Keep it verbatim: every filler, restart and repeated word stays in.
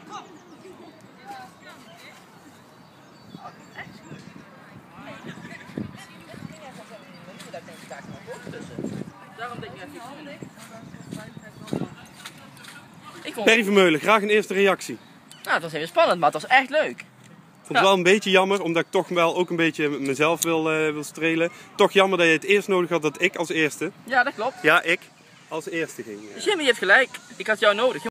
Perry Vermeulen, graag een eerste reactie. Nou, het was even spannend, maar het was echt leuk. Ik vond het wel een beetje jammer, omdat ik toch wel ook een beetje mezelf wil, uh, wil strelen. Toch jammer dat je het eerst nodig had dat ik als eerste. Ja, dat klopt. Ja, ik als eerste ging. Jimmy heeft gelijk. Ik had jou nodig.